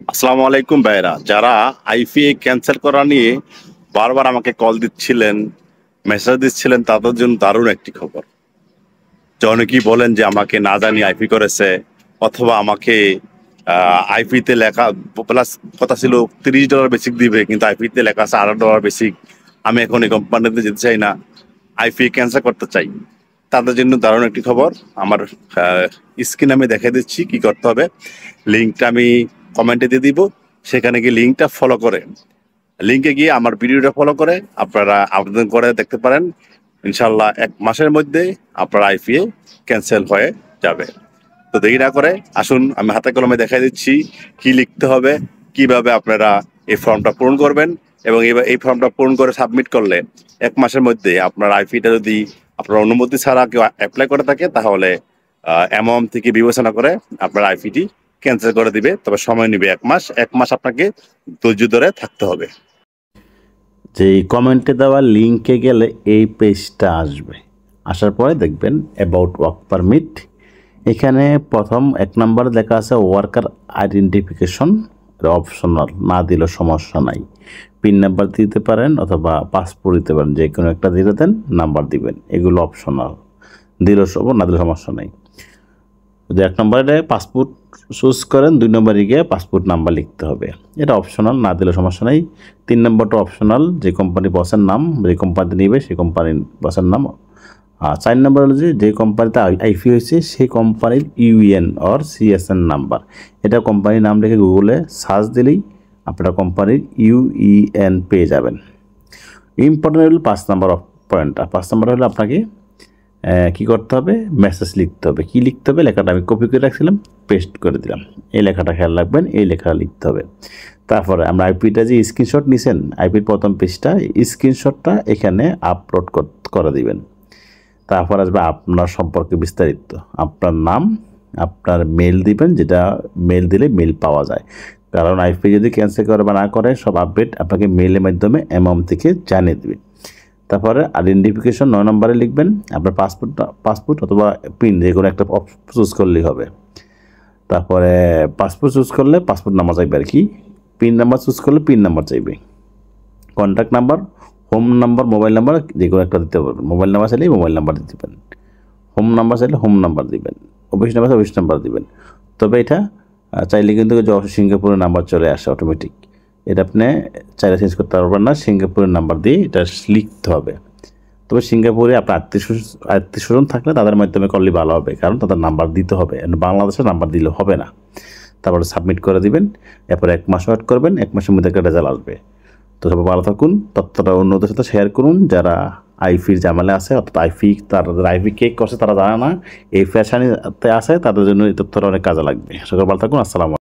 আসসালামু আলাইকুম ভাইরা, যারা আইপিএ ক্যান্সেল করা নিয়ে বারবার আমাকে কল দিচ্ছিলেন, মেসেজ দিচ্ছিলেন, তাদের জন্য দারুণ একটি খবর। যে অনেকেই বলেন যে আমাকে না জানি আইপি করেছে, অথবা আমাকে আইপিতে লেখা প্লাস কথা ছিল $30 বেসিক দিবে, কিন্তু আইপিতে লেখা আছে $8 বেসিক। আমি এখন এই কোম্পানিতে যেতে চাই না, আইপি ক্যান্সেল করতে চাই। তাদের জন্য দারুণ একটি খবর। আমার স্ক্রিন আমি দেখে দিচ্ছি কি করতে হবে। লিঙ্কটা আমি কমেন্টে দিয়ে দিব, সেখানে গিয়ে লিঙ্কটা ফলো করে, লিঙ্কে গিয়ে আমার ভিডিওটা ফলো করে আপনারা আবেদন করে দেখতে পারেন। ইনশাল্লাহ 1 মাসের মধ্যে আপনার আইপিএ ক্যান্সেল হয়ে যাবে। তো দেরি না করে আসুন, আমি হাতে কলমে দেখাই দিচ্ছি কি লিখতে হবে, কিভাবে আপনারা এই ফর্মটা পূরণ করবেন, এবং এই ফর্মটা পূরণ করে সাবমিট করলে 1 মাসের মধ্যে আপনার আইপিটা যদি আপনার অনুমতি ছাড়া কেউ অ্যাপ্লাই করে থাকে, তাহলে অ্যামাউন্ট থেকে বিবেচনা করে আপনার আইপিটি ক্যান্সেল করে দিবে। তবে সময় নেবে 1 মাস। 1 মাস আপনাকে ধৈর্য ধরে থাকতে হবে। যে কমেন্টে দেওয়া লিঙ্কে গেলে এই পেজটা আসবে। আসার পরে দেখবেন অ্যাবাউট ওয়ার্ক পারমিট। এখানে প্রথম 1 নম্বরে লেখা আছে ওয়ার্কার আইডেন্টিফিকেশন, অপশনাল, না দিলেও সমস্যা নাই। পিন নাম্বার দিতে পারেন অথবা পাসপোর্ট দিতে পারেন, যে কোনো একটা দিয়ে দেন, নাম্বার দিবেন, এগুলো অপশনাল। দিলেও না দিলেও সমস্যা নাই। যদি 1 নম্বরে পাসপোর্ট চুজ করেন, 2 নম্বরে গিয়ে পাসপোর্ট নাম্বার লিখতে হবে, এটা অপশনাল, না দিলে সমস্যা নেই। 3 নম্বরটা অপশনাল, যে কোম্পানি বসের নাম, যে কোম্পানিতে নিবে সেই কোম্পানির বসের নাম। 4 নম্বর হলো যে কোম্পানিতে আইপি হয়েছে সেই কোম্পানির ইউএন অর সিএসএন নাম্বার। এটা কোম্পানির নাম লিখে গুগলে সার্চ দিলেই আপনারা কোম্পানির ইউইএন পেয়ে যাবেন। ইম্পর্টেন্ট হলো 5 নম্বর পয়েন্টটা। 5 নম্বর হলো আপনাকে কি করতে হবে, মেসেজ লিখতে হবে। কি লিখতে হবে, লেখাটা আমি কপি করে রাখছিলাম, পেস্ট করে দিলাম। এই লেখাটা খেয়াল রাখবেন, এই লেখাটা লিখতে হবে। তারপরে আমরা আইপিটা যে স্ক্রিনশট নিছেন, আইপির প্রথম পেজটা, স্ক্রিনশটটা এখানে আপলোড করে দিবেন। তারপর আসবে আপনার সম্পর্কে বিস্তারিত, আপনার নাম, আপনার মেল দিবেন, যেটা মেল দিলে মেল পাওয়া যায়। কারণ আইপি যদি ক্যান্সেল করে বা না করে, সব আপডেট আপনাকে মেলের মাধ্যমে অ্যামাউন্ট থেকে জানিয়ে দেবে। তারপরে আইডেন্টিফিকেশন 9 নম্বরে লিখবেন আপনার পাসপোর্ট অথবা পিন, যে কোনো একটা চুজ করলেই হবে। তারপরে পাসপোর্ট চুজ করলে পাসপোর্ট নাম্বার চাইবে আর কি, পিন নাম্বার চুজ করলে পিন নাম্বার চাইবে। Contact number, home number, mobile number, যে কোনো একটা দিতে পারবেন। মোবাইল নাম্বার চাইলে মোবাইল নাম্বার দিতে পারেন, হোম নাম্বার চাইলে হোম নাম্বার দিবেন, অফিস নাম্বার অফিস নাম্বার দিবেন। তবে এটা চাইলে কিন্তু সিঙ্গাপুরের নাম্বার চলে আসে অটোমেটিক, এটা আপনি চাইলে চেঞ্জ করতে পারবেন না। সিঙ্গাপুরের নাম্বার দিয়ে এটা লিখতে হবে। তবে সিঙ্গাপুরে আপনার আত্মীয় স্বজন থাকলে তাদের মাধ্যমে করলে ভালো হবে, কারণ তাদের নাম্বার দিতে হবে, বাংলাদেশের নাম্বার দিলে হবে না। তারপরে সাবমিট করে দিবেন, এরপরে 1 মাস ওয়েট করবেন, 1 মাসের মধ্যে একটা রেজাল্ট আসবে। তো সবাই ভালো থাকুন, তথ্যটা অন্যদের সাথে শেয়ার করুন যারা আইপির ঝামেলা আছে, অর্থাৎ আইপি কেক করছে তারা জানে না, এই ফ্যাশানিতে আছে, তাদের জন্য এই তথ্যটা অনেক কাজে লাগবে। সবাই ভালো থাকুন, আসসালামু আলাইকুম।